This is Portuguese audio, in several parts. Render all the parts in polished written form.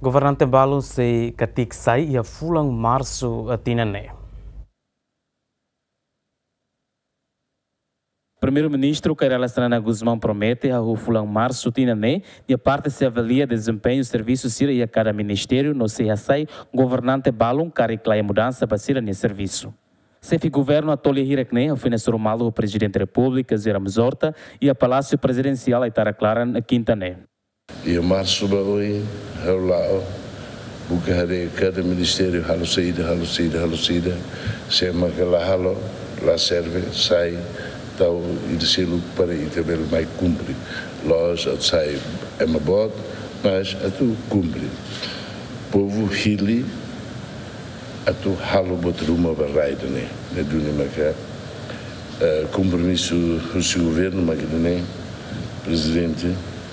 Governante Balu se katik sai ia fulang março a tinane. Primeiro-ministro Kairala Strana Guzmão promete a fulang março tinane e a parte se avalia desempenho do serviço sira e a cada ministério no se sai governante Balu cariclai mudança para sira nesse serviço. Sefi governo a tolhe hirekne a financeiro malo o presidente da República Zira Mzorta e a Palácio Presidencial a Itara Clara na Quintane. E março ba oi lá buka hare cada ministério halo saída sema que lá halo lá serve sai tau idesilo para iteber mai cumpre nós sai é uma bot mas a tu cumpre povo hili a tu halo botruma barraida né na dunia maca compromisso do governo maquinê presidente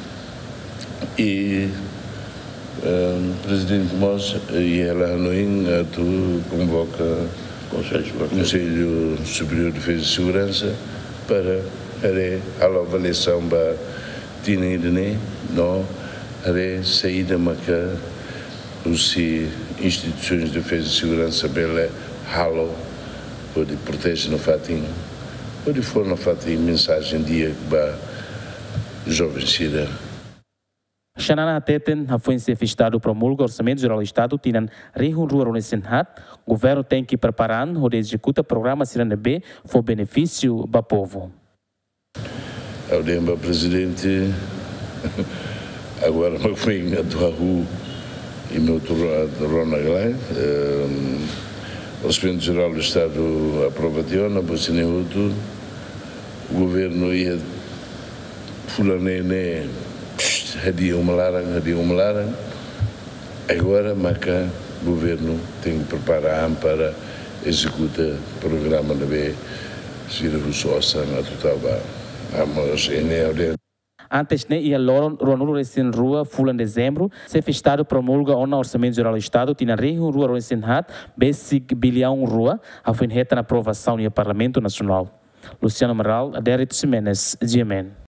e presidente Mos e ela não tu convoca o Conselho Superior de Defesa e Segurança para a avaliação da tinidene no a saída maca os instituições de defesa e segurança bela halo pode proteger no fatim pode for no fatim mensagem dia para jovens cida. Xanana Teten foi festado promulga orçamento geral do Estado tinan rihun rua ronesenhat governo tem que preparar o de executa programa Cirana B for benefício do povo. Eu lembro presidente agora me vem a tua rua e meu Ronald o orçamento geral do Estado aprovado na Bosnia-Herzegovina o governo ia fulanene hadia uma laranja, agora maca o governo tem que preparar para executar o programa da B, se reforçar na total Antes ne ia loron ronuro recém rua fulan dezembro se festado promulga o orçamento geral do Estado tina rihun rua recém hat basic bilhão rua a foi reta na aprovação no Parlamento Nacional. Luciano Amaral, Adérito Ximenes, GMN.